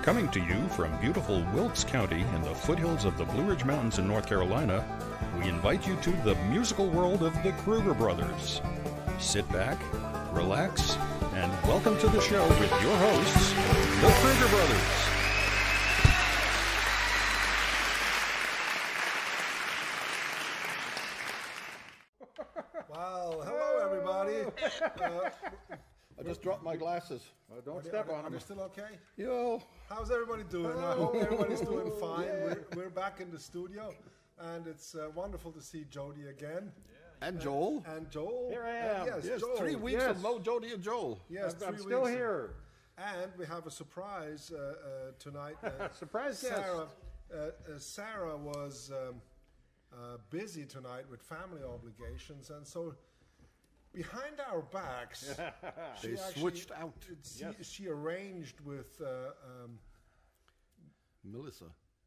Coming to you from beautiful Wilkes County in the foothills of the Blue Ridge Mountains in North Carolina, we invite you to the musical world of the Kruger Brothers. Sit back, relax, and welcome to the show with your hosts, the Kruger Brothers. Wow, hello everybody. I just dropped my glasses. Don't step on Are them. they still okay? Yo. How's everybody doing? I hope everybody's doing fine. We're back in the studio, and it's wonderful to see Jody again. And Joel. And Joel. Here I am. Yes, Yes, Joel. 3 weeks Yes. of no Jody and Joel. Yes, I'm 3 still weeks. here. And we have a surprise tonight. Surprise guest. Sarah was busy tonight with family obligations, and so behind our backs, They actually- switched out. She arranged with Melissa.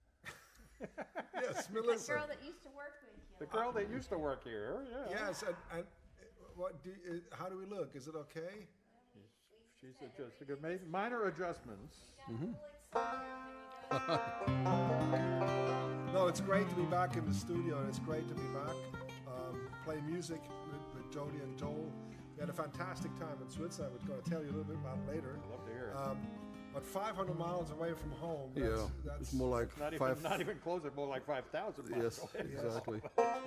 yes, The Melissa. girl that used to work with you. The girl that used to work here. Yeah. Yes, and what do how do we look? Is it okay? She's adjusting. Minor adjustments. No, it's great to be back in the studio, and it's great to be back playing music with Jody and Joel. We had a fantastic time in Switzerland. We're going to tell you a little bit about it later. I'd love to hear it. But 500 miles away from home. That's It's more like not five. even close. It's more like 5,000 miles Yes, away. exactly.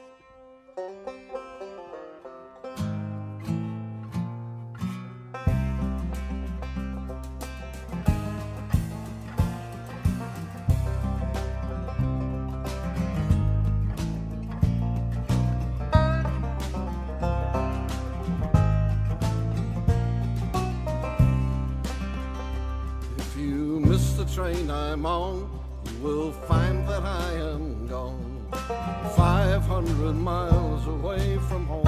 If you miss the train I'm on, you will find that I am gone. 500 miles away from home.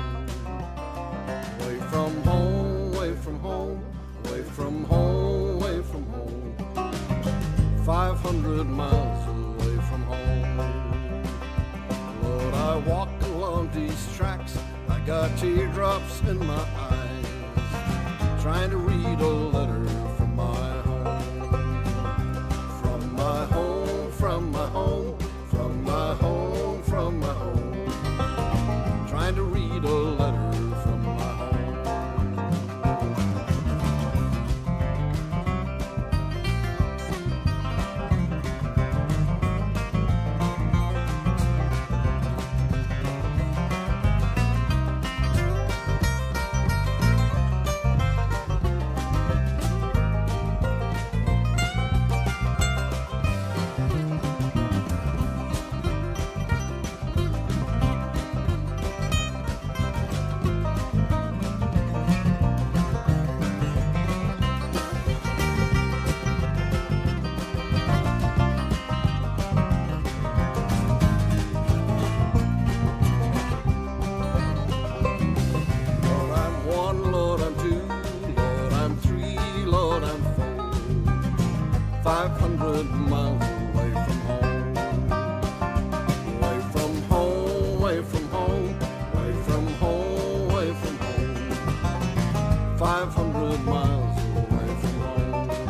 Away from home, away from home, away from home, away from home. 500 miles away from home. Lord, I walk along these tracks, I got teardrops in my eyes, trying to read a letter from my home. From my home, from my home, from my home, from my home. Trying to read a letter from my home. Lord, I'm one, Lord, I'm two, Lord, I'm three, Lord, I'm 4. 500 miles away from home. Away from home, away from home, away from home, away from home. 500 miles away from home.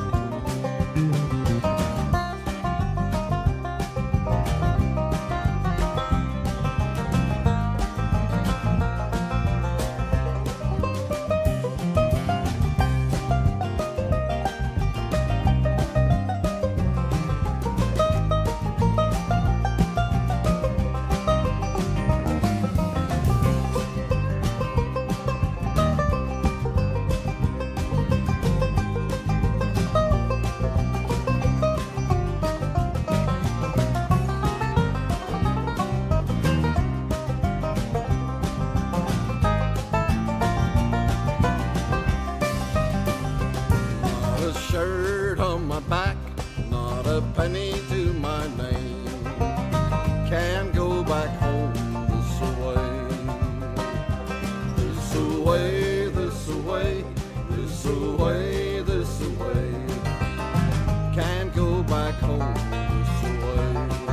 Not a shirt on my back, not a penny to my name. Can't go back home this away. This away, this away, this away, this away. Can't go back home this away.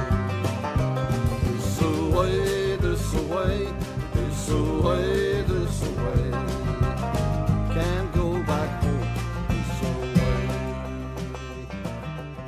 This away, this away, this away, this away. Can't go back home this away.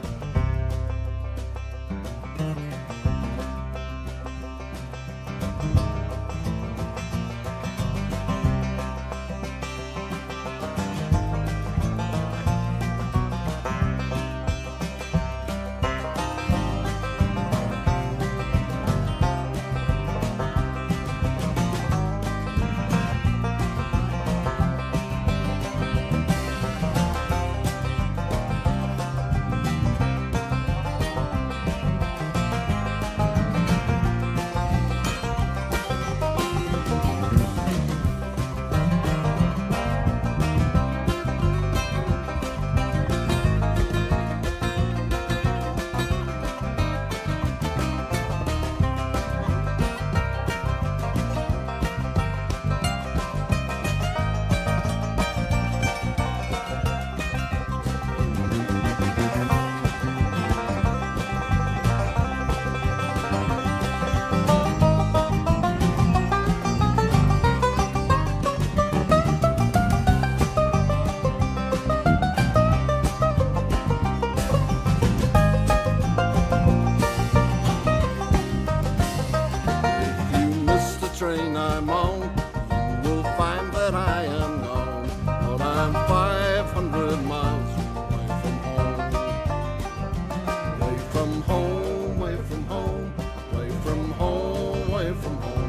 I'm on, you will find that I am gone. But I'm 500 miles away from home. Away from home, away from home, away from home, away from home.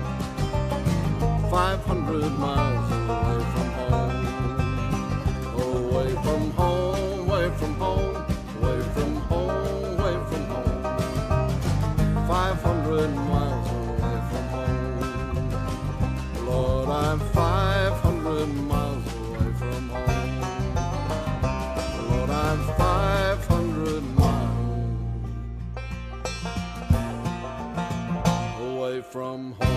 500 miles away from home. Away from home, away from home, away from home, away from home. 500 miles away from home. Lord, I'm 500 miles away from home. Lord, I'm 500 miles away from home.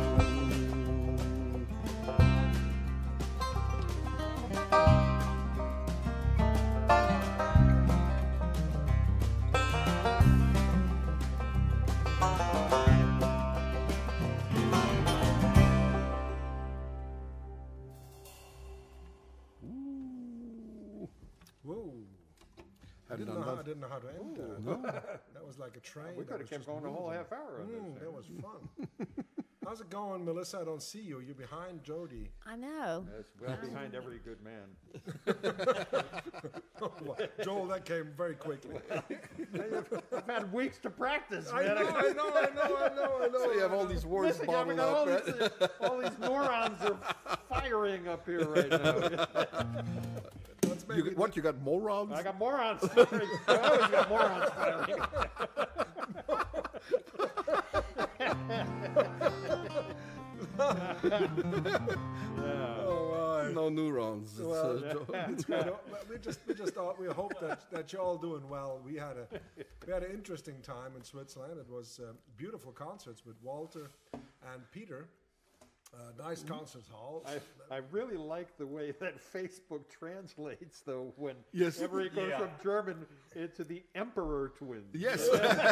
Whoa. I didn't know how to end that. That was like a train. We could have kept going a whole half hour on this. That was fun. How's it going, Melissa? I don't see you. You're behind Jody. I know. That's well behind every good man. Joel, that came very quickly. I've had weeks to practice, I man. know. So you have all these words Listen, bottled all up, these, right? all these neurons are firing up here right now. You got morons? I got morons firing. I always got morons firing. No neurons. Well, it's good. We just thought we hope that you're all doing well. We had an interesting time in Switzerland. It was beautiful concerts with Walter and Peter. Nice concert hall. I really like the way that Facebook translates, though, when Yes. ever it goes from German into the Emperor twins. Yes.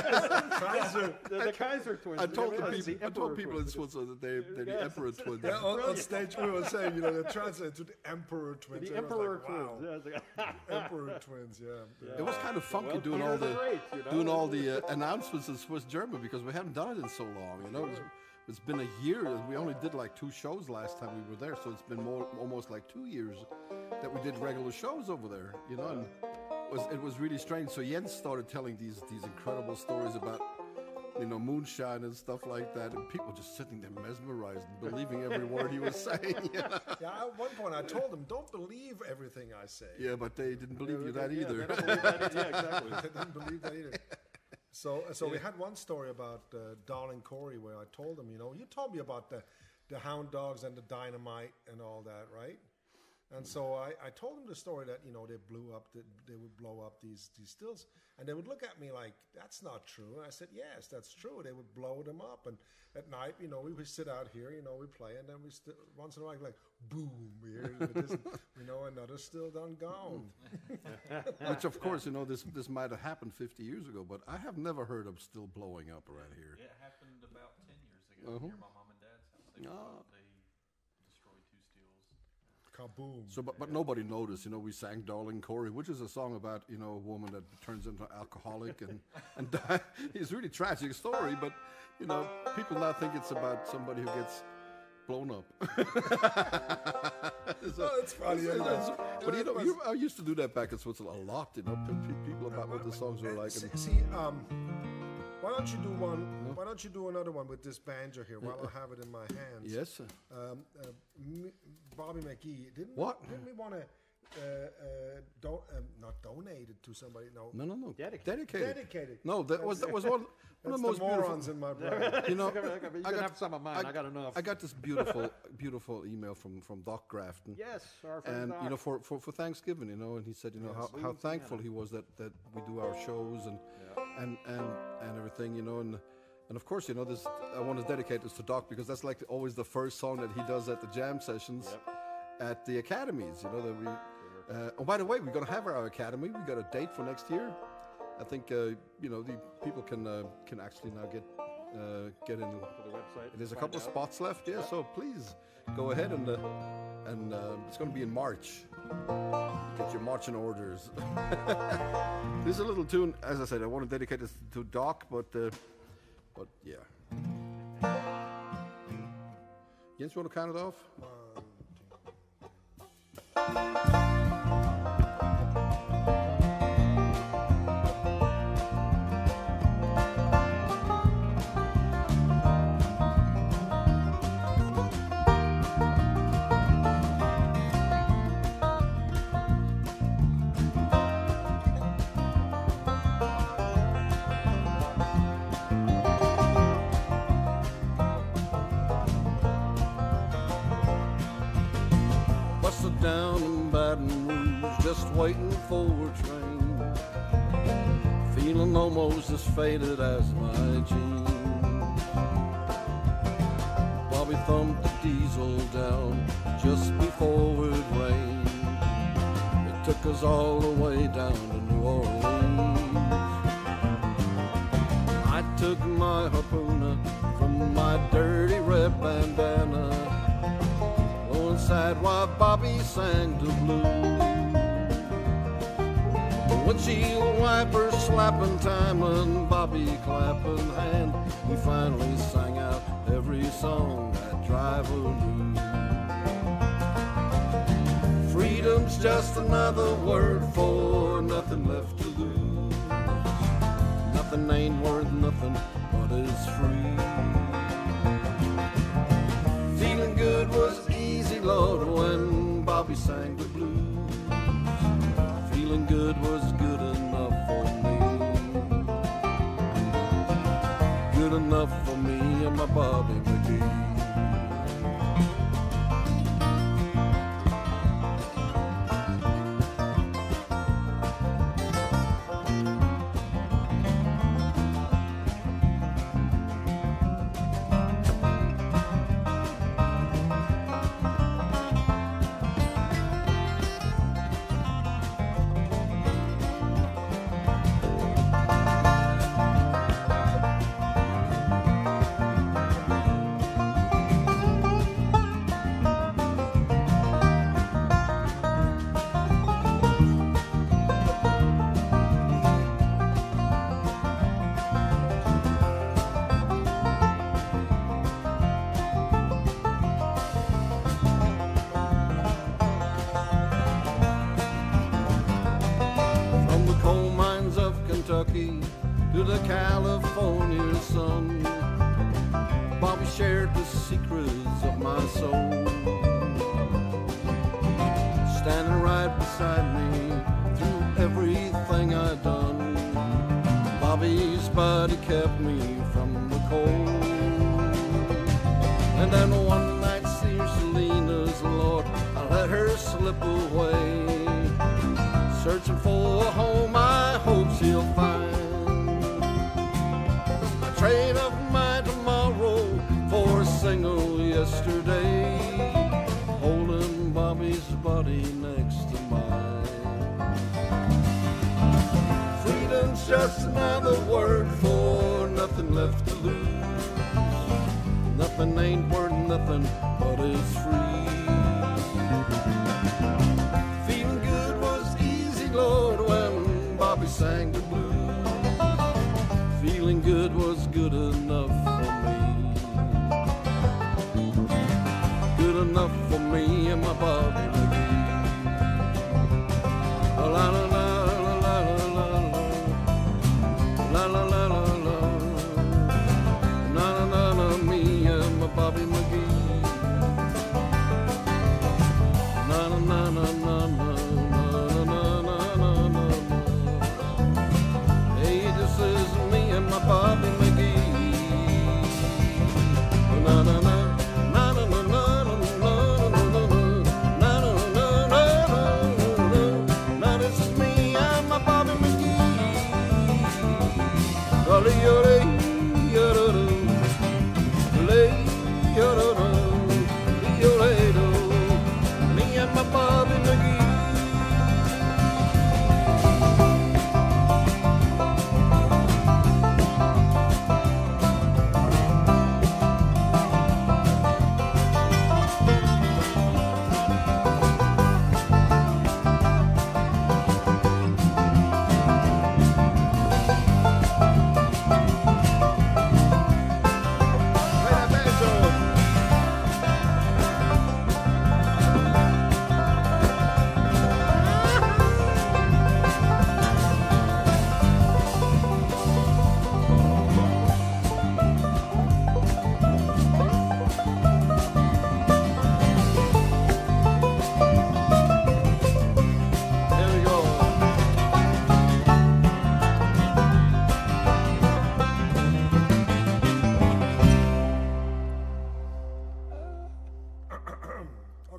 The Kaiser twins. I told The Emperor people in twins. Switzerland that they're the Yes. Emperor twins. Yeah, on stage we were saying, they translate to the Emperor twins. The Everyone's Emperor like, twins. wow. Emperor twins, yeah. It was kind of funky Well, doing Peter's all great, doing all the announcements in Swiss German because we hadn't done it in so long. It's been a year. We only did like 2 shows last time we were there, so it's been almost like 2 years that we did regular shows over there. And it was really strange. So Jens started telling these incredible stories about moonshine and stuff like that, and people just sitting there mesmerized and believing every word he was saying. Yeah, at one point I told them, don't believe everything I say. Yeah, but they didn't believe you that Yeah, either. they don't believe that. Yeah, exactly. They didn't believe that either. So we had one story about Darling Corey where I told him, you told me about the hound dogs and the dynamite and all that, right? And so I told him the story that, they would blow up these stills. And they would look at me like, that's not true. And I said, yes, that's true. They would blow them up. And at night, we would sit out here, we play. And then once in a while, like, boom, we hear another still done gone. Which, of course, this might have happened 50 years ago, but I have never heard of still blowing up around here. It happened about 10 years ago near my mom and dad's house. They destroyed 2 stills. Kaboom. So, but nobody noticed. We sang "Darling Corey," which is a song about a woman that turns into an alcoholic and die. It's a really tragic story, but people now think it's about somebody who gets blown up. It's funny. But I used to do that back in Switzerland a lot. People about what the songs were like. See, why don't you do one? Why don't you do another one with this banjo here while I have it in my hands? Yes. Bobby McGee didn't we want to not donate it to somebody? No. Dedicated. No, that was one of the most morons in my brain. You can have some of mine. I got enough. I got this beautiful email from Doc Grafton. Yes, our friend and Doc. for Thanksgiving, and he said, how thankful he was that we do our shows and everything, and of course, this I want to dedicate this to Doc because that's like always the first song that he does at the jam sessions at the academies. That we. Oh, by the way, we're going to have our academy. We got a date for next year. I think the people can actually now get in To the website. There's a couple of spots left, so please go ahead and it's going to be in March. Get your marching orders. This is a little tune, as I said, I want to dedicate this to Doc, but yeah. Jens, you want to count it off? Busted down in Baton Rouge, just waiting for a train, feeling almost as faded as my jeans. Bobby thumped the diesel down just before it rained. It took us all the way down to New Orleans. I took my harpooner from my dirty red bandana, sad while Bobby sang the blues. Windshield wipers slapping time and Bobby clapping hand, we finally sang out every song that driver knew. Freedom's just another word for nothing left to lose. Nothing ain't worth nothing but it's free. Feeling good was easy, Lord, when Bobby sang the blues. Feeling good was good enough for me. Good enough for me and my Bobby McGee. To the California sun, Bobby shared the secrets of my soul, standing right beside me through everything I'd done. Bobby's body kept me from the cold. And then one night, dear Selena's Lord, I let her slip away, searching for a home I hope she'll find. Trade up my tomorrow for a single yesterday, holding Bobby's body next to mine. Freedom's just another word for nothing left to lose. Nothing ain't worth nothing but it's free. Feeling good was easy, Lord, when Bobby sang the blues. Feeling good was good enough for me. Good enough for me and my Bobby McGee. La la la la la la la la la la la. Na na na, me and my Bobby McGee. Na na na na na na na na na na. Hey, this is me and my Bobby McGee. Na na na na na na na na na na na na.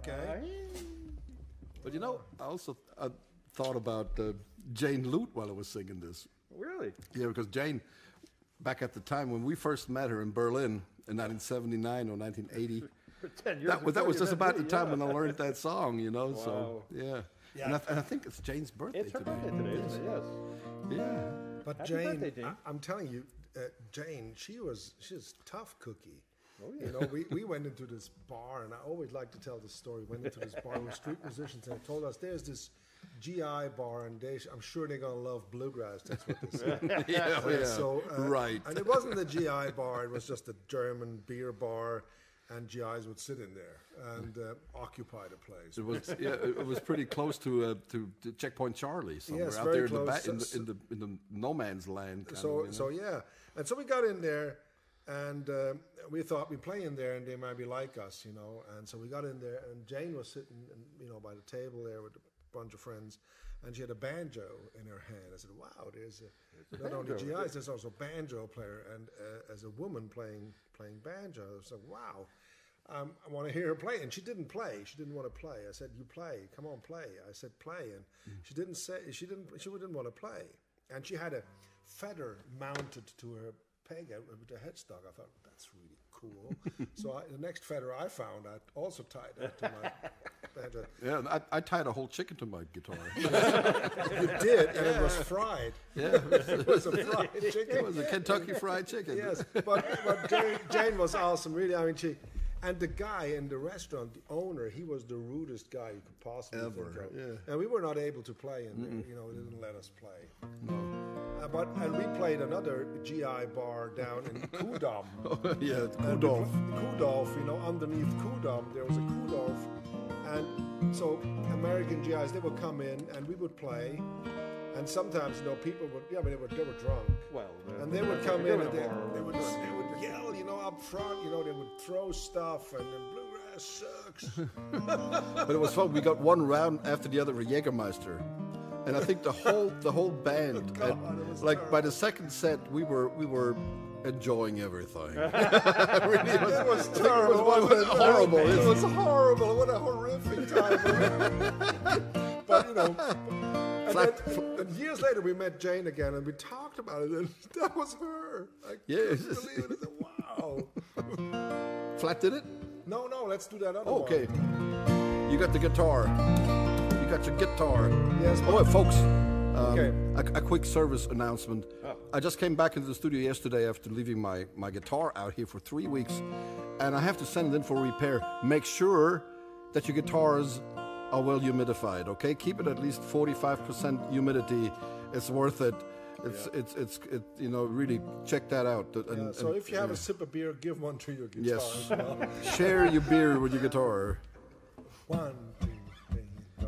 Okay. But you know, I also thought about Jane Lute while I was singing this. Really? Yeah, because Jane, back at the time when we first met her in Berlin in 1979 or 1980, 10 years that was before just you about met the me, time when I learned that song, you know. So Wow. yeah. Yeah. And I think it's Jane's birthday It's her today. birthday today, isn't it? Yes. Yeah. But Happy Jane, birthday, Jane. I'm telling you, Jane, she's a tough cookie. Oh, yeah. You know, we went into this bar, and I always like to tell this story. Went into this bar with street musicians, and told us there's this GI bar, and I'm sure they're gonna love bluegrass. That's what they said. Yeah. So Right. and it wasn't the GI bar; it was just a German beer bar, and GIs would sit in there and occupy the place. It was it was pretty close to Checkpoint Charlie somewhere Yes, out very there close. in the no man's land. Kind So of, you know? yeah, and so we got in there, and we thought we'd play in there, and they might be like us, you know. And so we got in there, and Jane was sitting, you know, by the table there with a bunch of friends, and she had a banjo in her hand. I said, "Wow, there's not only GIs, there's also a banjo player, and as a woman playing banjo." I was like, "Wow." I want to hear her play, and she didn't play. She didn't want to play. I said, "You play, come on, play." I said, "Play," and she didn't say. She didn't want to play, and she had a feather mounted to her peg with a headstock. I thought that's really cool. So the next feather I found, I also tied that to my banjo. Yeah, and I tied a whole chicken to my guitar. You did, and it was fried. Yeah, It was a fried chicken. it was a Kentucky Fried Chicken. Yes, but Jane was awesome, really. I mean, and the guy in the restaurant, the owner, he was the rudest guy you could possibly Ever, think of. yeah. And we were not able to play in there. You know, they didn't let us play. And we played another GI bar down in Kuhdam. Yeah, And Kudolf. Kudolf, you know, underneath Kuhdam, there was a Kudolf. And so American GIs, they would come in and we would play. And sometimes, you know, people would, they were drunk. Well, And they would come in and they would yell, you know, up front, you know, they would throw stuff and then bluegrass sucks. But it was fun. We got one round after the other for Jägermeister, and I think the whole band, God, and, it was like by the second set, we were enjoying everything. It was terrible. It was horrible. It was horrible. What a horrific time. But, you know, and years later we met Jane again and we talked about it, and that was her. I Yes. couldn't believe it. I said, wow. Flat did it? No, let's do that other Okay. one. You got the guitar. You got your guitar. Yes, Oh, wait, folks. Okay. A quick service announcement. I just came back into the studio yesterday after leaving my guitar out here for 3 weeks, and I have to send it in for repair. Make sure that your guitars are well humidified. Okay, keep it at least 45% humidity. It's worth it. It's you know, really check that out. So if you have a sip of beer, give one to your guitar. Yes, share your beer with your guitar. 1, 2, 3, 4.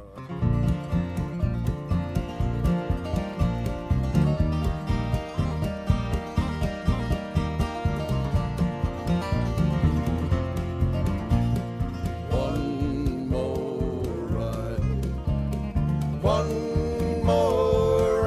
One more ride. One more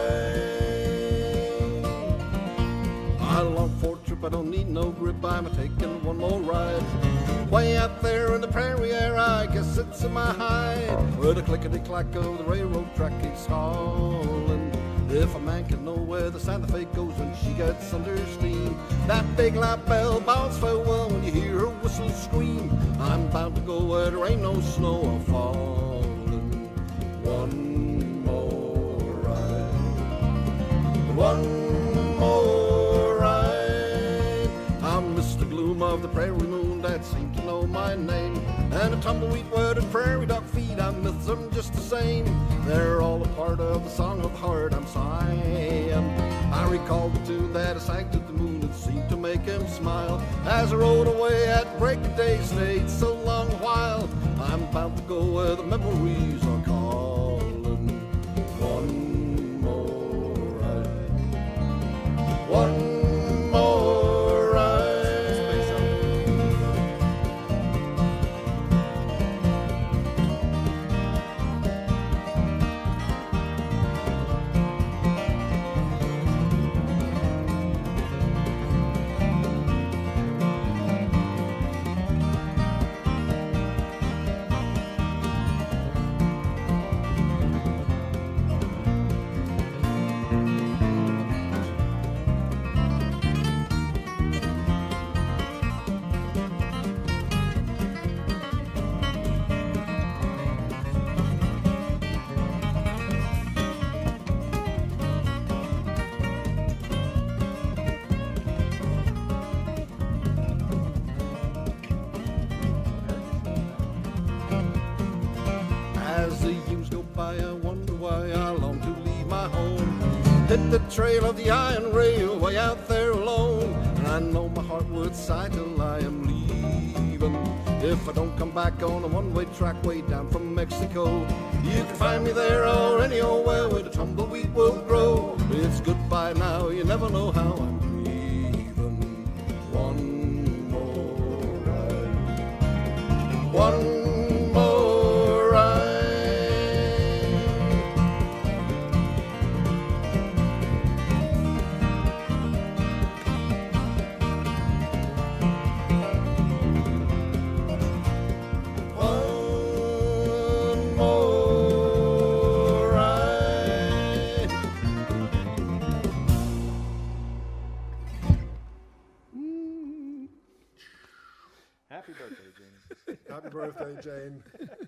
ride. I long for a trip, I don't need no grip. I'm taking one more ride. Way out there in the prairie air, I guess it's in my hide. Where the clickety-clack of the railroad track keeps calling. If a man can know where the Santa Fe goes when she gets under steam, that big loud bell bounce farewell when you hear her whistle scream. I'm bound to go where there ain't no snow or falling. One more ride. One more ride. I miss the gloom of the prairie moon that seemed to know my name, and the tumbleweed where the prairie dog feed. I miss them just the same. They're all a part of the song of the heart I'm sighing. I recall the tune that I sang to the moon. It seemed to make him smile as I rode away at break of day. Stayed so long a while. I'm bound to go where the memories are calling. One more ride. One more ride. why, I wonder why I long to leave my home. Hit the trail of the iron rail way out there alone, and I know my heart would sigh till I am leaving. If I don't come back on a one-way track way down from Mexico, you can find me there or any old well where the tumbleweed will grow. It's goodbye now, you never know how I'm grieving. One more ride. One more ride. One more ride. Happy birthday, Jane. Happy birthday, Jane.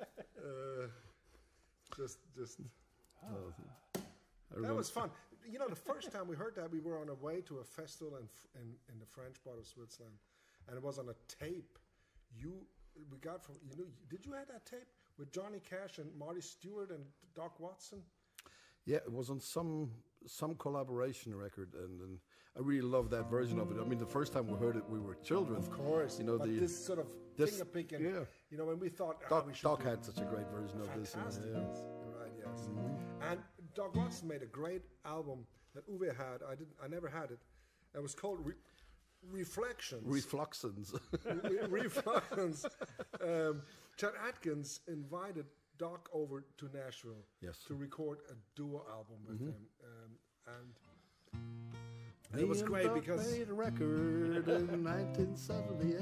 Just. That was fun. You know, the first time we heard that, we were on our way to a festival in the French part of Switzerland, and it was on a tape. We got from Did you have that tape with Johnny Cash and Marty Stewart and Doc Watson? Yeah, it was on some collaboration record, and I really love that version of it. I mean, the first time we heard it, we were children. Of course, you know, but this sort of finger picking. Yeah. You know, when we thought we should Doc do had such a great version of this. fantastic. Yeah. You're right, yes. And Doc Watson made a great album that Uwe had. I never had it. It was called Reflections. Refluxins. Reflections. Chet Atkins invited Doc over to Nashville to record a duo album with him, and it was great Doc because made a record in 1978.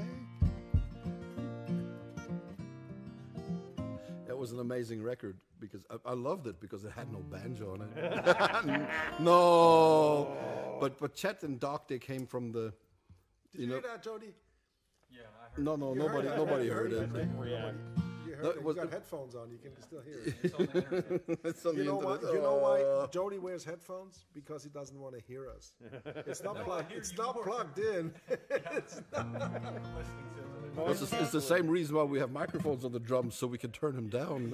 It was an amazing record because I loved it because it had no banjo on it. No, but Chet and Doc, they came from the. Did you hear that, Jody? Yeah, I heard No, nobody heard it. You heard No, it. it You was got the- headphones on. You can still hear it. it's on the internet. It's on You the know why? internet. You know why Jody wears headphones? Because he doesn't want to hear us. It's not plugged. hear It's you not more. plugged in. It's the same reason why we have microphones on the drums, so we can turn them down.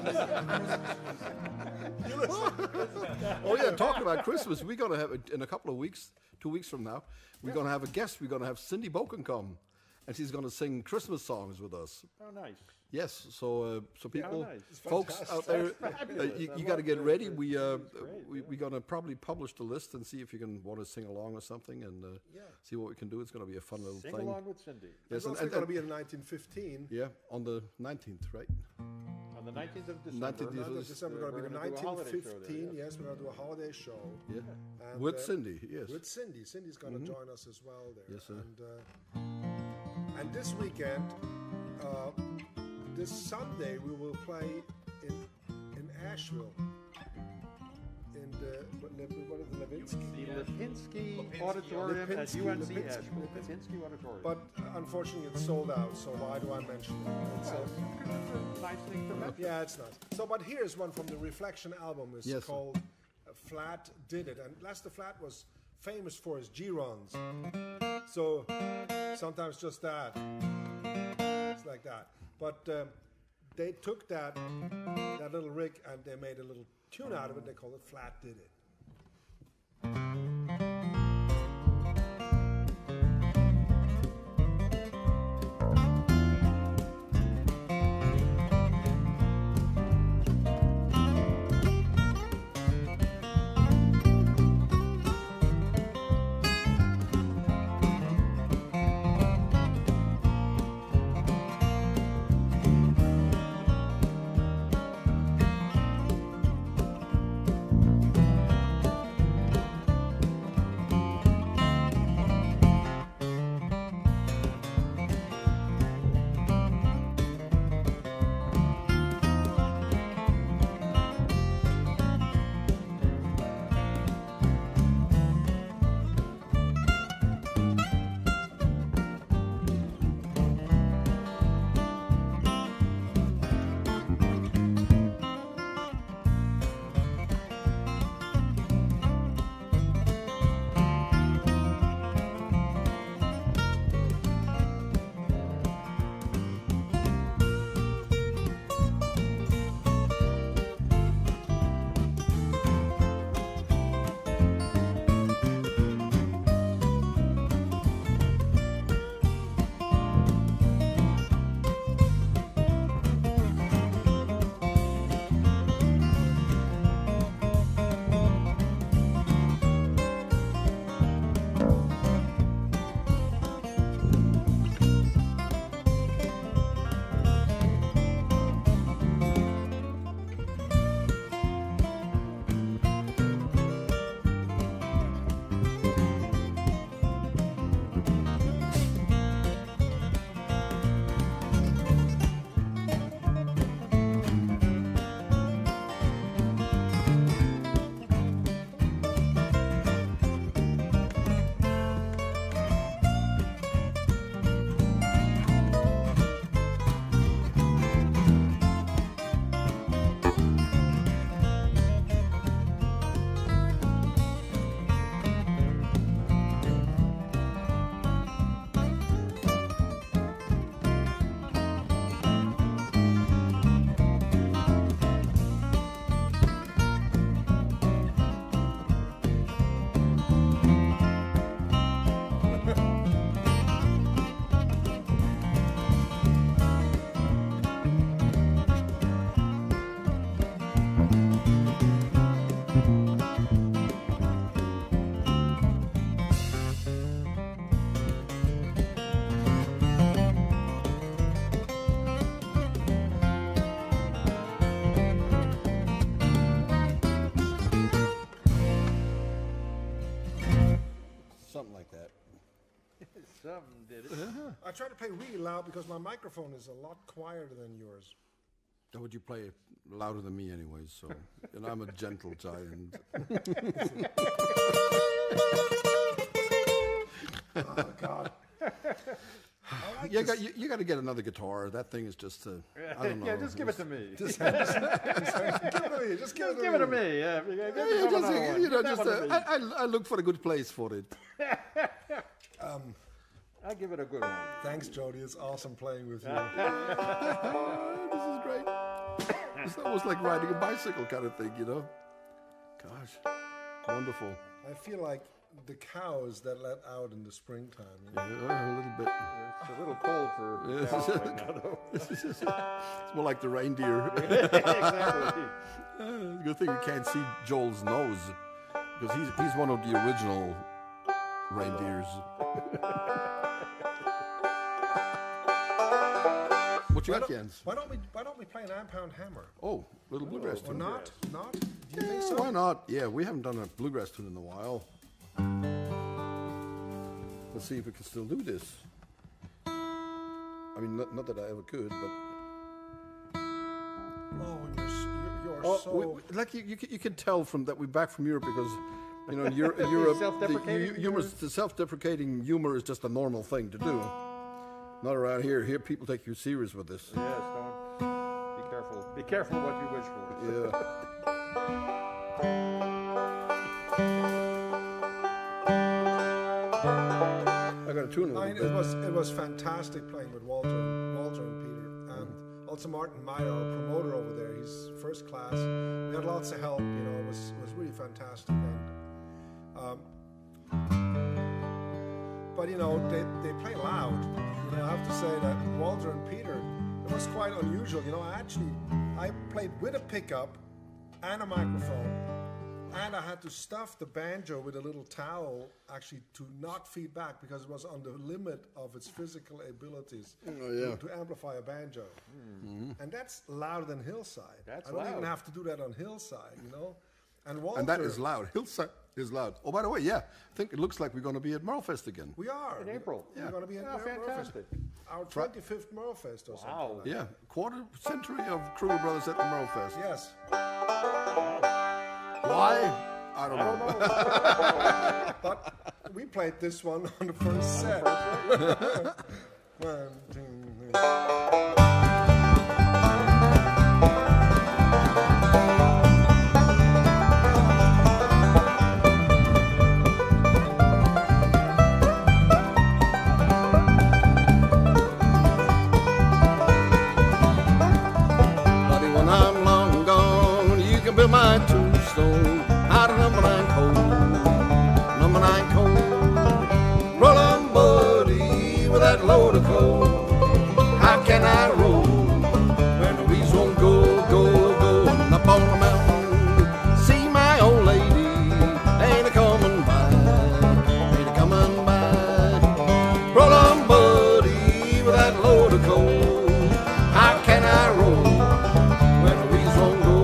Oh yeah, talking about Christmas, we're gonna have in a couple of weeks, 2 weeks from now, we're gonna have a guest. We're gonna have Cindy Boken come, and she's gonna sing Christmas songs with us. Oh, nice. Yes, so people, nice. folks out there, you got to get ready. We're gonna probably publish the list and see if you can want to sing along or something, and see what we can do. It's gonna be a fun little Sing thing. along with Cindy. Yes, It's also going to be in 1915. yeah, on the 19th, right? On the 19th of December. 19th 9th of December, we're going to be the gonna do a holiday show there, 1915. Yes, we're going to do a holiday show. Yeah, And, with Cindy. Yes. With Cindy. Cindy's going to join us as well there. Yes, sir. And this weekend, this Sunday, we will play in Asheville. In the, what is the Levinsky? The Lipinski Auditorium at Lipinski, UNC Lipinski, Asheville. Lipinski Auditorium. But unfortunately, it's sold out, so why do I mention it? It's, It's a nice thing to mention. yeah, it's nice. So, but here's one from the Reflection album. It's Yes, sir. called Flat Did It. And Lester Flatt was famous for his G-runs. So, sometimes just that. It's like that. But they took that little rig and they made a little tune out of it. They called it Flat Did It. something, did it? I try to play really loud because my microphone is a lot quieter than yours. How would you play it louder than me anyway? So, and I'm a gentle giant. Oh, God. You got to get another guitar. That thing is just I don't know. Yeah, just give it to me. Just give it to me. Just give it to Give me. it to me. Yeah, I look for a good place for it. I'll give it a good one. Thanks, Jody. It's awesome playing with you. This is great. It's almost like riding a bicycle kind of thing, you know. Gosh, wonderful. I feel like the cows that let out in the springtime. You know? Yeah, a little bit. It's a little cold for cows right now, though. It's more like the reindeer. Exactly. Good thing you can't see Joel's nose because he's one of the original reindeers. What you got, Jens? Why don't we play an Ampound Hammer? Oh, little bluegrass Or tune. not? Not? Do you think Yeah, so? why not? Yeah, we haven't done a bluegrass tune in a while. Let's see if we can still do this. I mean, not that I ever could, but Oh, you're so... like you can tell from that we're back from Europe because you know in Europe Self-deprecating the self-deprecating humor is just a normal thing to do. Not around here. Here, people take you serious with this. Yes, don't. Be careful. Be careful what you wish for. Yeah. I got a tune a I little mean, bit. it was fantastic playing with Walter and Peter, and also Martin Meyer, our promoter over there. He's first class. We had lots of help. You know, it was really fantastic. And but you know, they play loud. You know, I have to say that Walter and Peter, it was quite unusual. You know, I played with a pickup and a microphone. And I had to stuff the banjo with a little towel, actually, to not feed back because it was on the limit of its physical abilities to amplify a banjo. And that's louder than Hillside. That's I don't even loud. have to do that on Hillside, you know. And Walter, And that is loud. Hillside is loud. Oh, by the way, yeah, I think it looks like we're going to be at Merlefest again. we are In April. We're going to be at Oh, fantastic. our 25th Merlefest or something. Wow. Like Yeah, quarter century of Kruger Brothers at the Merlefest. that. Yes. Why? I don't know. But we played this one on the first set. 1, 2, 3. Buddy, when I'm long gone, you can build my tombstone out of number 9 coal. Number 9 coal. Roll on, buddy, with that load of coal. How can I roll when the wheels won't go, going up on the mountain? See my old lady, ain't a coming by, ain't a coming by. Roll on, buddy, with that load of coal. How can I roll when the wheels won't go?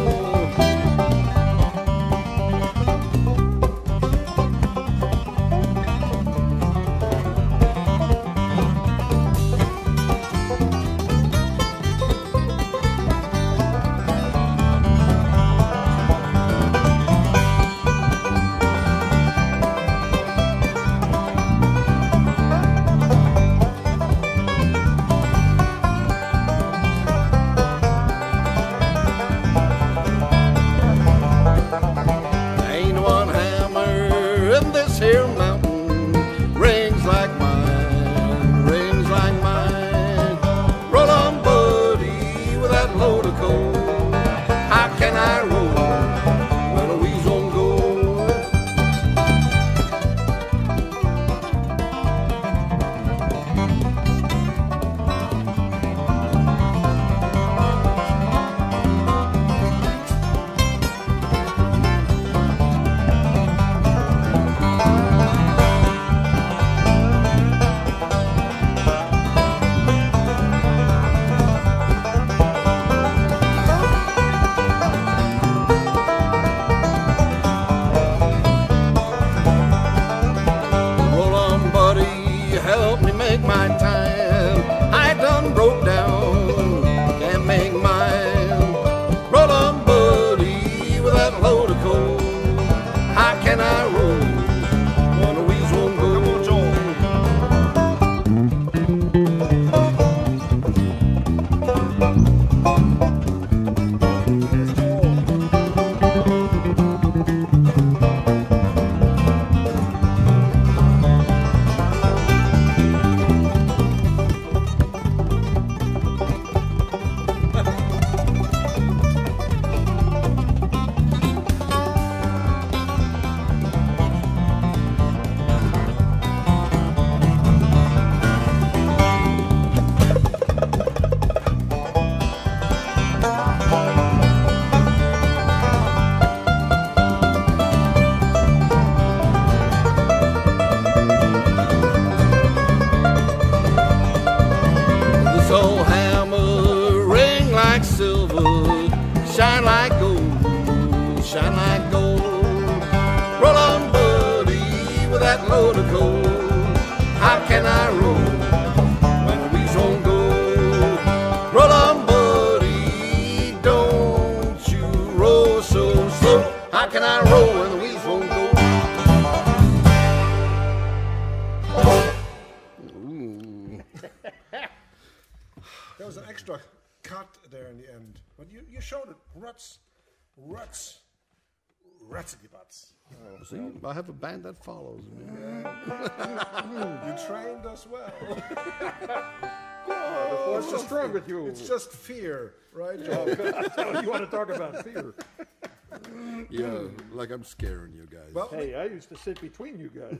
Ain't one hammer in this here mountain rings like mine, rings like mine. Roll on, buddy, with that load of coal. How can I roll when the wheels won't go? like silver, shine like gold, shine like gold. Roll on, buddy, with that load of coal. How can I roll when the wheels won't go? Roll on, buddy, don't you roll so slow. How can I roll when the wheels won't go? There was an extra cut there in the end, but you showed it. Ruts. See, I have a band that follows me. You trained us well. What's so strong with you? It's just fear, right, Joe? You want to talk about fear? Yeah, like I'm scaring you guys. Well, Hey, I used to sit between you guys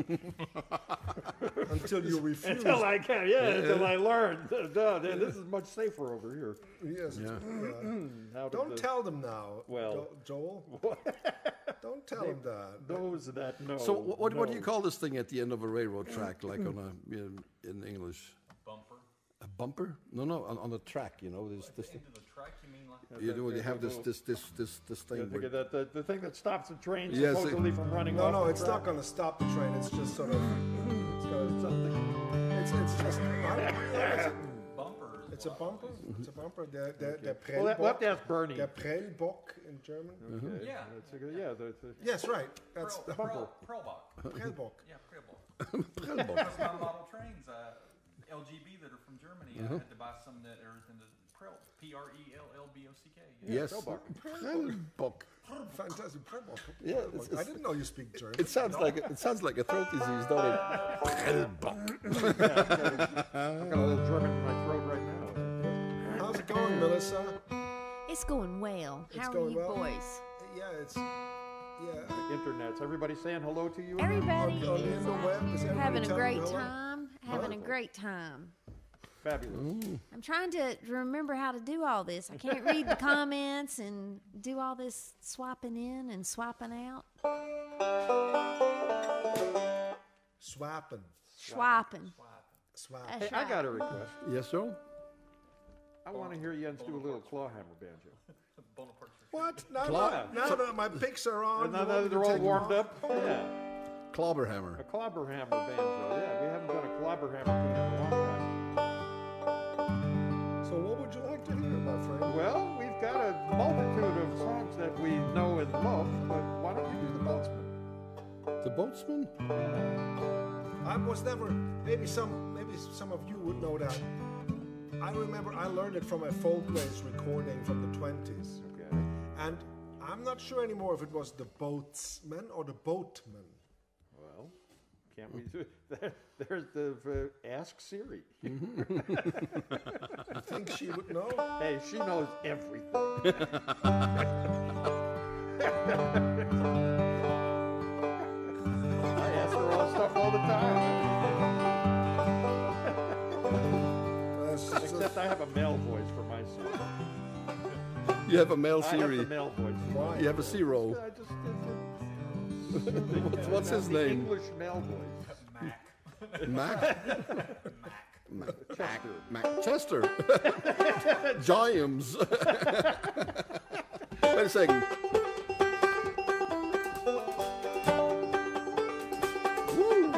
until you refuse. until I until I learned. This is much safer over here. Yes. How did Don't the- tell them now, Well. Joel. Don't tell them that. those that know. So what do you know. call this thing at the end of a railroad track, like on a in English? Bumper. A bumper? No, on the track. You know, this Into the track, you mean like? you have this thing. The, Where, the thing that stops the train Yes, supposedly from running off. No, the it's track. not going to stop the train. It's just sort of. It's got something. It's just. Bumpers. It's a bumper. It's a bumper. The Well, we'll have to Prellbock. ask Bernie. The Prellbock in German. Okay. Yeah. That's a good, yeah. Yes, right. That's the Prellbock. Prellbock. Yeah, Prellbock. Because my model trains, LGB that are from Germany, I had to buy some that are in the Prell, Prellbock. yes, Prellbock. Prellbock. Fantastic. Prellbock. Yeah, Prellbock. I didn't know you speak German. It sounds like a throat disease, don't it? Prellbock. I've got a little German in my throat right now. How's it going, Melissa? It's going well. It's How are going you well? boys? Yeah, it's. Yeah. Internet's. Everybody saying hello to you? Everybody On the is interweb, is everybody having a telling great you hello? time. Having a great time. Fabulous. I'm trying to remember how to do all this. I can't read the comments and do all this swapping in and swapping out. Swapping. Swapping. Swap. Hey, I got a request. Yes, sir. I want to hear Jens do a little clawhammer banjo. What? Now, Claw- now that my picks are on, Now you want me that to they're all take them warmed off? up? Yeah. Clobberhammer. A clobberhammer banjo. Yeah, we haven't done a clobberhammer tune in a long time. So what would you like to hear, my friend? Well, we've got a multitude of songs that we know and love, but why don't you do the Boatsman? The boatsman? I was never. Maybe some of you would know that. I remember I learned it from a Folkways recording from the 20s, Okay. and I'm not sure anymore if it was the Boatsman or the Boatman. Well, can't we do There's the Ask Siri. I think she would know. Hey, she knows everything. I ask her all stuff all the time. Except I have a male voice for my Siri. You have a male I have Siri. the male voice. Why? You have a zero. I just What's his the name? English male voice. Mac? Chester. Mac Chester. Giants. Wait a second. Woo.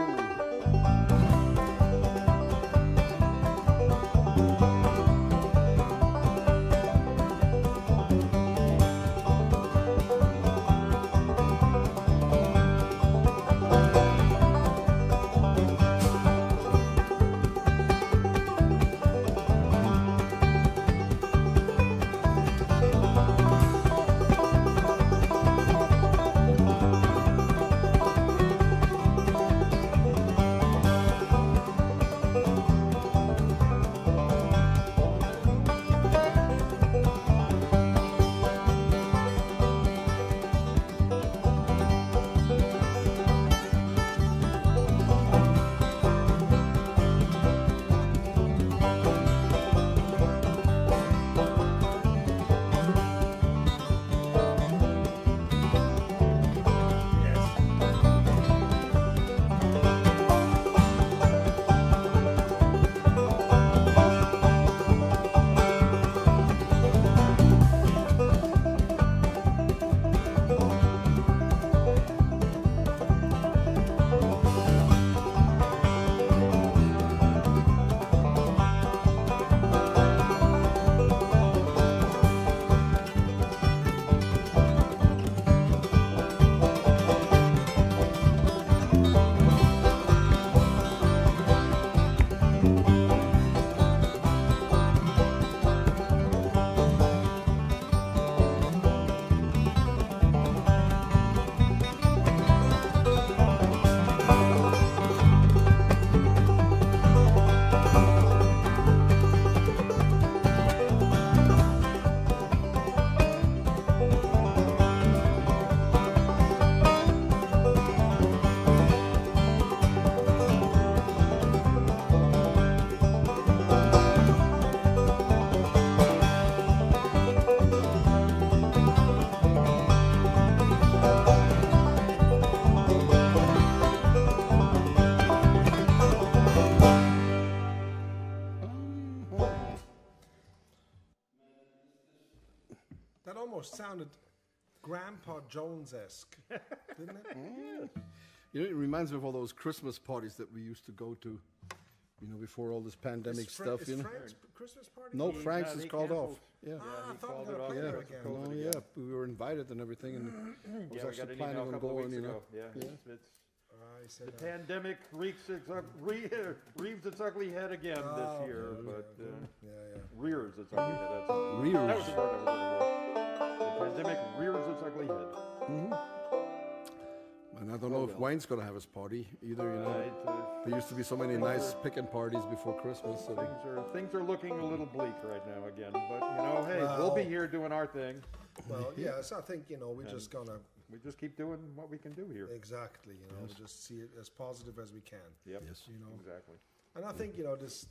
That almost sounded Grandpa Jones-esque, didn't it? You know, it reminds me of all those Christmas parties that we used to go to, you know, before all this pandemic stuff. You know, Frank's Christmas party? no, Frank's is he called canceled. off. Yeah. I thought called we were it off. playing Yeah, there again. no, yeah, we were invited and everything, and I was Yeah, we got actually an planning email a on couple of going. weeks You know, ago. Yeah, it's I said the pandemic reaps its ugly head again this year, but yeah. rears its ugly head. That was Rears. the word I was looking for. The pandemic rears its ugly head. And I don't know if Wayne's going to have his party either. You know, there used to be so many nice picking parties before Christmas. So Things are looking a little bleak right now again, but you know, hey, we'll be here doing our thing. Well, yes, I think, you know, we're just gonna We just keep doing what we can do here. exactly, you know, just see it as positive as we can. Yep. Yes. You know, Exactly. and I think, you know, this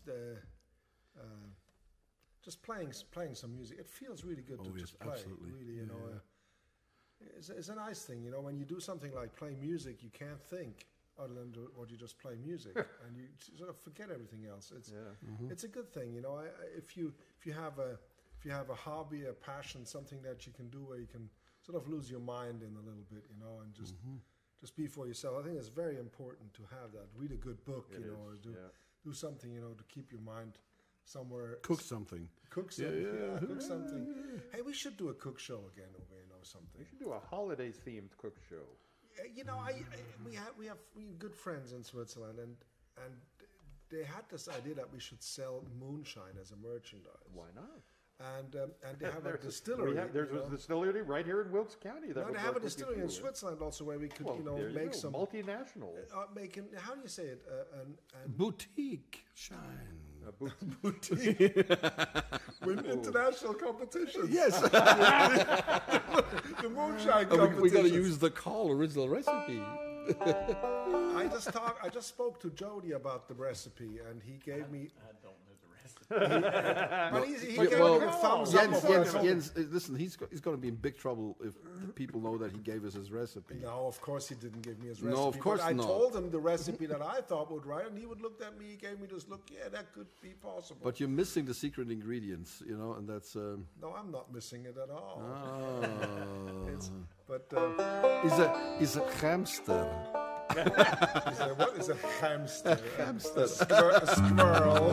just playing some music, it feels really good to yes, just play. absolutely. Really, you know, it's a nice thing, you know, when you do something like play music, you can't think other than what you just play music, and you sort of forget everything else. It's a good thing, you know. If you have a hobby, a passion, something that you can do where you can sort of lose your mind in a little bit, you know, and just be for yourself. I think it's very important to have that. Read a good book, It you know, is, or do something, you know, to keep your mind somewhere. cook something. Cook something. Yeah, cook something. Hey, we should do a cook show again, or you know, something. We should do a holiday themed cook show. You know, we have good friends in Switzerland, and they had this idea that we should sell moonshine as a merchandise. Why not? And they have a distillery. There's a distillery right here in Wilkes County. That No, would they have a work with you distillery in too. Switzerland also where we could, Well, you know, there you make go. some Multinational. making. How do you say it? Boutique shine. Win international competitions. Yes. The moonshine competition. We got to use the Call original recipe. I just spoke to Jody about the recipe, and he gave me. I don't know the recipe. But he gave Well, me a thumbs up. Jens, listen, he's going to be in big trouble if people know that he gave us his recipe. No, of course he didn't give me his recipe. No, of course but I not. told him the recipe that I thought would right, and he would look at me. He gave me this look. Yeah, that could be possible. But you're missing the secret ingredients, you know, and that's. No, I'm not missing it at all. Oh. But Is a hamster. what is a hamster? Hamster. A squirrel.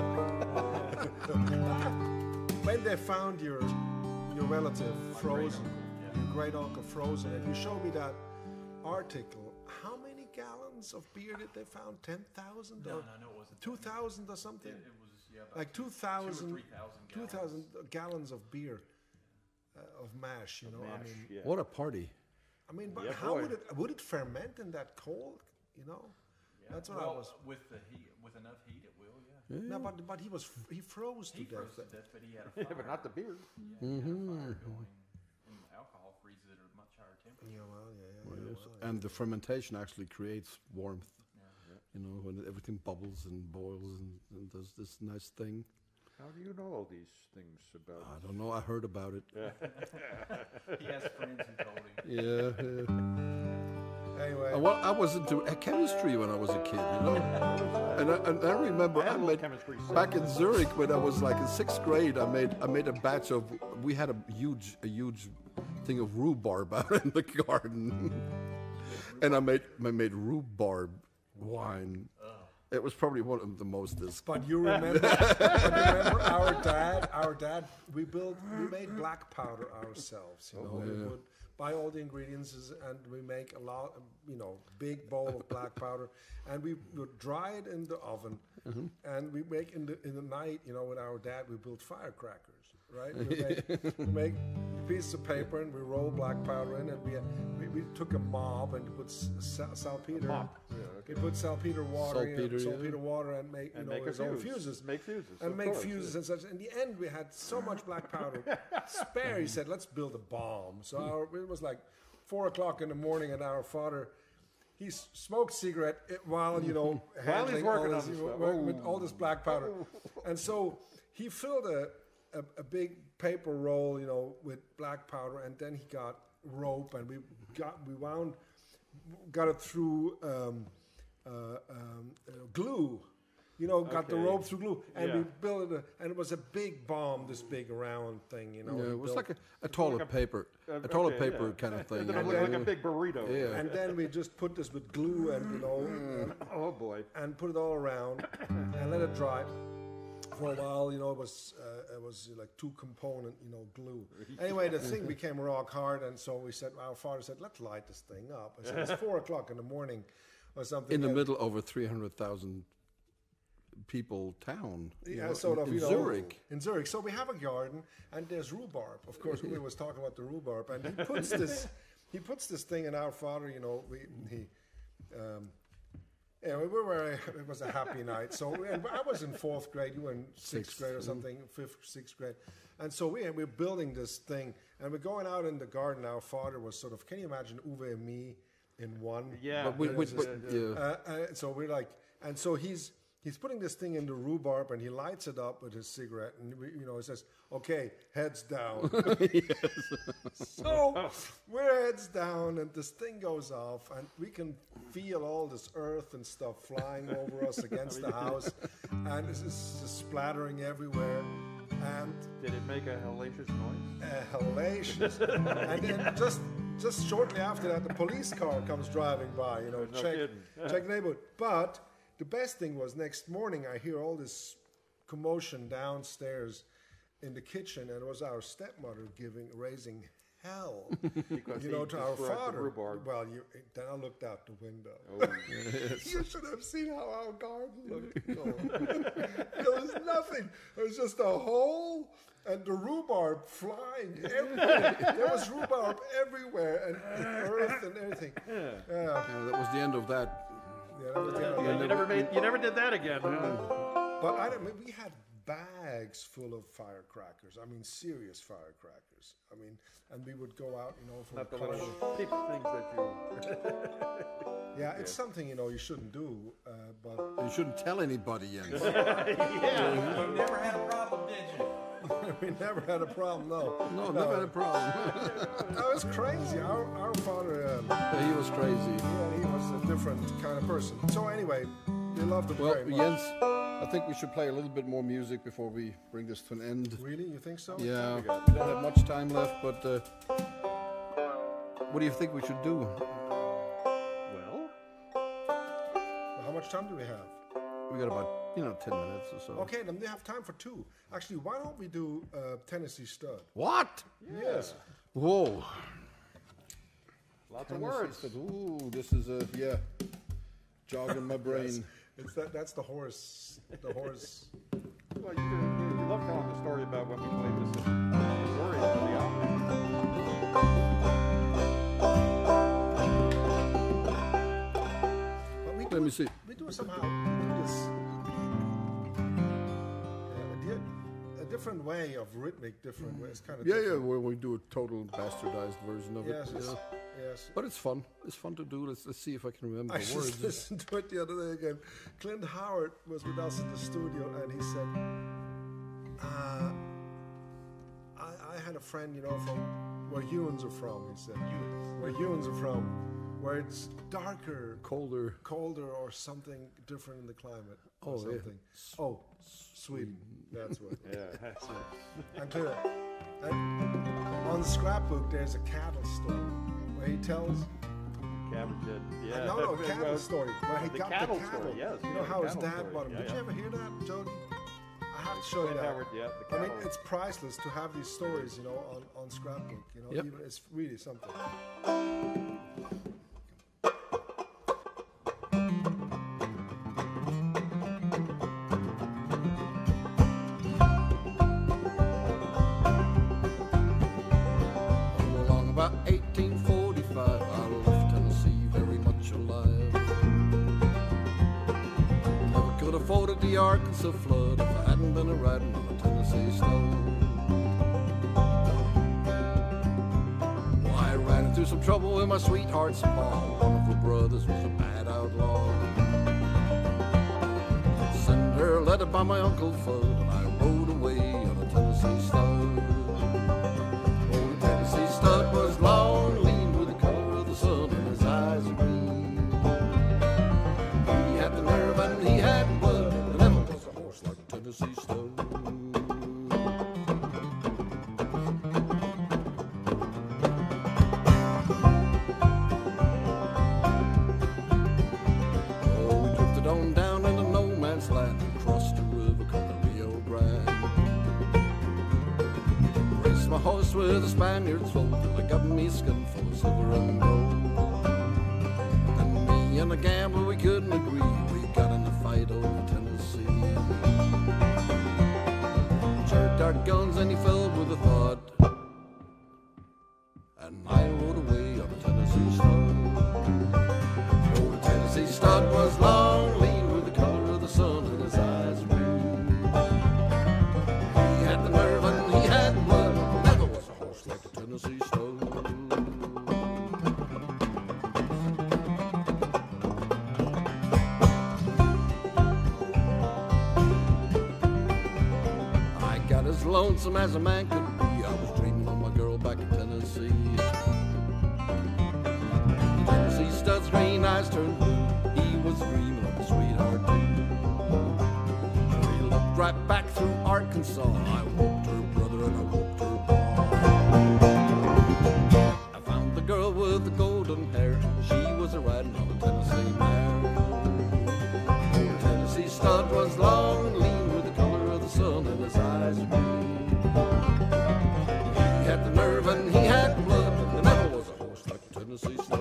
When they found your relative frozen, your great uncle frozen, and you showed me that article, how many gallons of beer did they found? 10,000? No, it wasn't. 2,000 or something? It was about Like 2,000 2,000 or 3,000 gallons of beer, of mash, you know. I mash, mean, yeah. What a party. but Yeah, how boy. would it ferment in that cold? You know, Yeah. that's what I Well, was. with the heat, with enough heat, it will. Yeah. No, but he froze to He death. froze to death, but he had a Yeah, fire. but not the beer. Mm-hmm. Yeah, he had a fire going. And alcohol freezes at a much higher temperature. Yeah, well, yeah. Yes. And the fermentation actually creates warmth. You know, when everything bubbles and boils and does this nice thing. How do you know all these things about? I don't know. I heard about it. He has friends who told him. Yeah. Anyway, I was into chemistry when I was a kid, you know. And I remember I had a little made chemistry back in Zurich when I was like in 6th grade. I made a batch of. We had a huge thing of rhubarb out in the garden, and I made rhubarb wine. It was probably one of the most but you remember, our dad, we made black powder ourselves. You know, we would buy all the ingredients and we make a lot, you know, big bowl of black powder, and we would dry it in the oven, and we make in the night, you know, with our dad, we built firecrackers. Right, we make pieces of paper and we roll black powder in, and we took a mob and put saltpeter. We put saltpeter water, saltpeter water, and make his own fuses. Make fuses. And of make course, fuses and such. In the end, we had so much black powder spare. He said, "Let's build a bomb." So it was like 4 o'clock in the morning, and our father. He smoked cigarette while While he's handling working all on this, this with all this black powder, and so he filled a big paper roll, you know, with black powder, and then he got rope, and we got it through glue, got the Okay. rope through glue, and Yeah. we built it, and it was a big bomb, this big round thing, Yeah, we it was built. like a toilet paper, a toilet okay, paper yeah. kind of thing. It looked like a big burrito. Yeah. And then we just put this with glue and Oh boy. and put it all around and let it dry. For a while, it was like 2-component, glue. Anyway, the thing became rock hard, and so our father said, "Let's light this thing up." I said, "It's 4:00 in the morning, or something." In the and- middle of a 300,000 people town. Yeah, sort of, in Zurich. In Zurich. So we have a garden, and there's rhubarb. Of course, we was talking about the rhubarb, and he puts this thing in our father. It was a happy night. So I was in 4th grade, you were in 6th grade or something, 5th, 6th grade. And so we're building this thing, and we're going out in the garden. Our father was sort of, can you imagine Uwe and me in one? Yeah. So we're like, and so he's putting this thing in the rhubarb, and he lights it up with his cigarette, and he says, "Okay, heads down." So we're heads down, and this thing goes off, and we can feel all this earth and stuff flying over us against the house, and this is just splattering everywhere, and Did it make a hellacious noise? hellacious. And then just shortly after that, the police car comes driving by, check kidding. the neighborhood. But the best thing was, next morning I hear all this commotion downstairs in the kitchen, and it was our stepmother raising hell, Because he to our destroyed the father. rhubarb. Well, then I looked out the window. Oh, You should have seen how our garden looked. There was nothing. There was just a hole and the rhubarb flying everywhere. There was rhubarb everywhere, and earth and everything. Yeah, That was the end of that. that was the end of it. you never did that again. But we had bags full of firecrackers. I mean, serious firecrackers. I mean, and we would go out, for Not the pleasure. little cheap things that you. Yeah, it's something you shouldn't do. But You shouldn't tell anybody, Jens. You never had a problem, did you? we never had a problem. No, No, never had a problem. That was crazy. Our father. He was crazy. Yeah, he was a different kind of person. So anyway, we loved him Well, very much. Jens, I think we should play a little bit more music before we bring this to an end. Really, you think so? Yeah, we don't have much time left, but what do you think we should do? Well, How much time do we have? We got about 10 minutes or so. Okay, then we have time for 2. Actually, why don't we do Tennessee Stud? What? Yes. Whoa. lots of words. Ooh, this is jogging my brain. It's that's the horse. The horse. Well, you love telling the story about when we played this in Missouri for the album. But we Let me see. We do somehow do this. A different way of rhythmic, different way. It's kind of Yeah, different. where we do a total bastardized version of Yes, it. it's, Yeah. yes. But it's fun. It's fun to do. Let's see if I can remember I the just words. listened to it the other day again. Clint Howard was with us in the studio, and he said, I had a friend, from where humans are from, he said. Where humans are from, where it's darker, Colder. colder, or something different in the climate. Or Oh, yeah. something. Oh, Sweden. That's what. Yeah, that's it. And clear. And on the scrapbook, there's a cattle story where he tells. Cabbage Head. Yeah. No, a cattle story where he The got cattle the cattle. story, yes, You yeah, know the how his cattle dad story. bought him. Yeah, Did you yeah. ever hear that, Jody? I have to show you Clint that. Howard, yeah, the I mean, cattle. it's priceless to have these stories, on scrapbook. Yep. Even it's really something. Along about 1845, I left Tennessee very much alive. Never could have afforded the Arkansas flood if I hadn't been a riding on a Tennessee snow. Well, I ran into some trouble with my sweetheart's pa. One of her brothers was a bad outlaw. Sent her a letter by my Uncle Fudd, and I rode away on a Tennessee stud. Old Tennessee stud was long, lean with the color of the sun, and his eyes are green. He had the nerve and he had blood, and them raced my horse with the Spaniards full till I got me skin full of silver and gold. Then me and the gambler, we couldn't agree. We got in a fight over Tennessee. Jerked our guns and he fell with a thought, and I rode away on a Tennessee stud. Oh, the Tennessee stud was long, lean with the color of the sun, and his eyes blue. He had the nerve and he had blood. Never was a horse like a Tennessee stud. I got as lonesome as a man could be. I was dreaming of my girl back in Tennessee. Tennessee stud's green eyes turned blue. He was dreaming of a sweetheart too. We looked right back through Arkansas. I whooped her brother and I whooped her pa. I found the girl with the golden hair. She was a riding on a Tennessee mare. The Tennessee stud was long, lean with the color of the sun, and his eyes blue. He had the nerve and he had blood. There never was a horse like a Tennessee stud.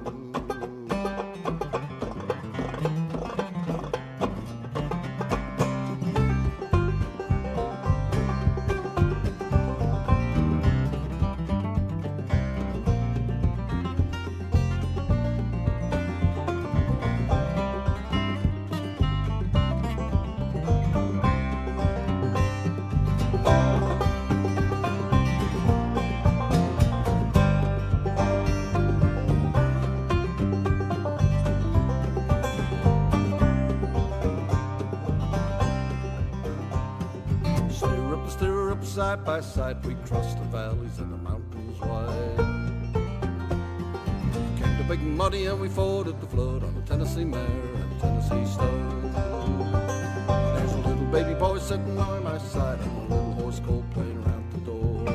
Side by side, we crossed the valleys and the mountains wide. Came to Big Muddy and we forded the flood on a Tennessee mare and a Tennessee stud. There's a little baby boy sitting on my side and a little horse colt playing around the door.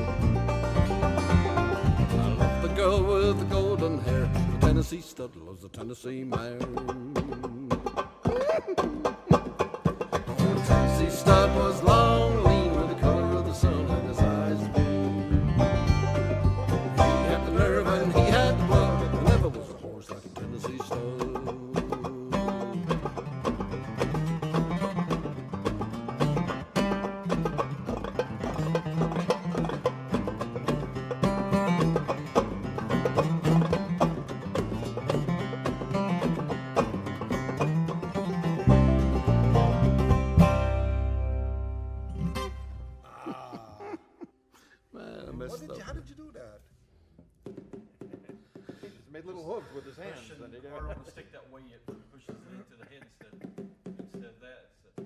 I love the girl with the golden hair. The Tennessee stud loves the Tennessee mare. The Tennessee stud was long, lean with the color of the sun, and his eyes blue. He had the nerve and he had the blood. There never was a horse like a Tennessee stud. How did you do that? Just made little hooves with his hands. Pushing And harder on the stick that way, it pushes it into the head instead of that. So.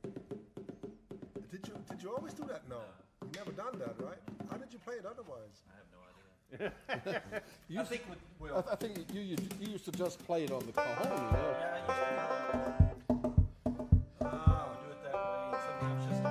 Did you always do that? No. You never done that, right? How did you play it otherwise? I have no idea. I think with, well, I think you used to just play it on the cajon, you know? yeah, I used to do it that way, and sometimes just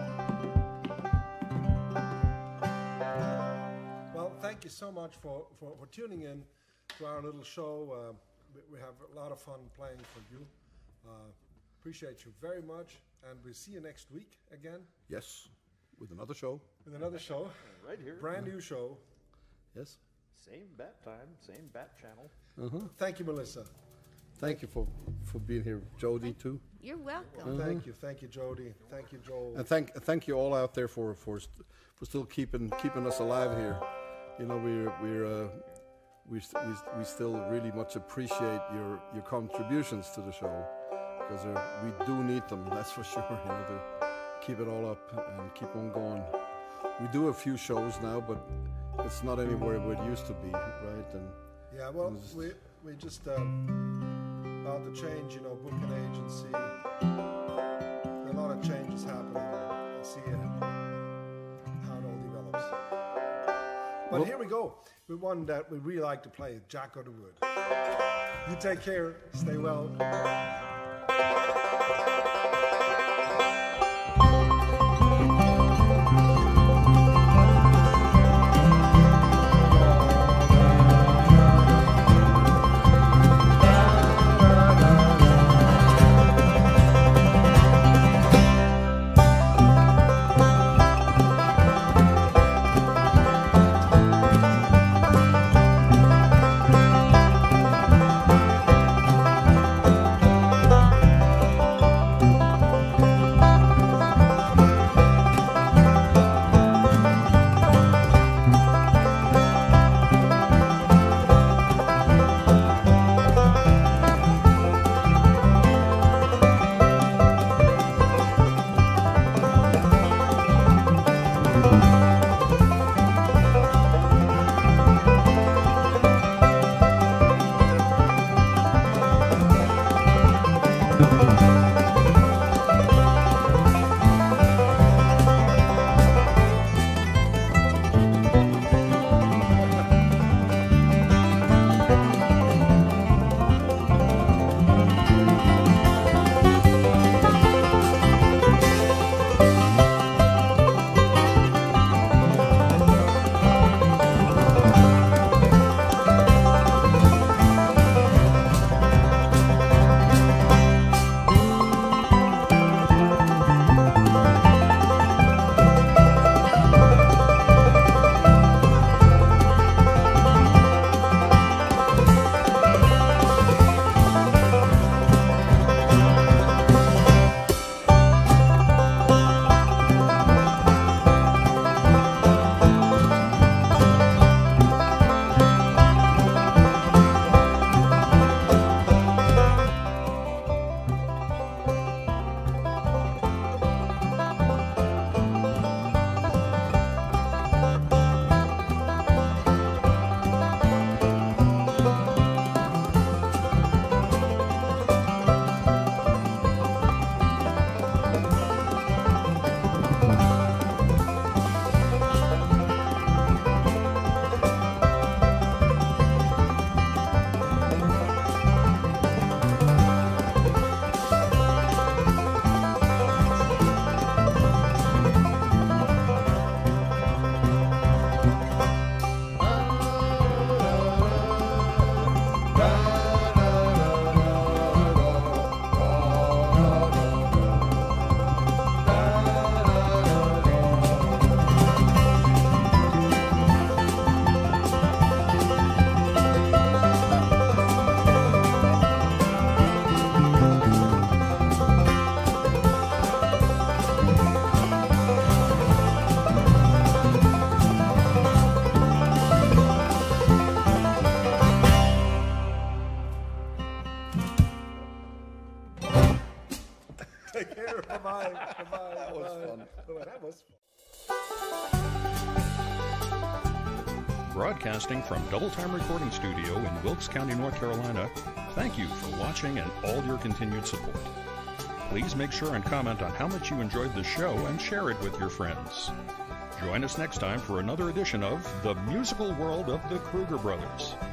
Well, thank you so much for tuning in to our little show. We have a lot of fun playing for you. Appreciate you very much, and we'll see you next week again Yes, with another show. with another show, right here. brand new show. Yes. Same bat time, same bat channel. Thank you, Melissa. Thank you for being here, Jody, too. You're welcome. Thank you, Jody. Thank you, Joel. And thank you all out there for still keeping us alive here. You know, we still really much appreciate your contributions to the show, because we do need them. That's for sure. You know, to keep it all up and keep on going. We do a few shows now, but it's not anywhere where it used to be, right? And Yeah, well, we just about to change, you know, booking agency. A lot of changes happening. We'll see how it all develops. But Well- here we go with one that we really like to play, Jack of the Wood. You take care, stay well. that's fun. Broadcasting from Double Time Recording Studio in Wilkes County, North Carolina, thank you for watching and all your continued support. Please make sure and comment on how much you enjoyed the show and share it with your friends. Join us next time for another edition of The Musical World of the Kruger Brothers.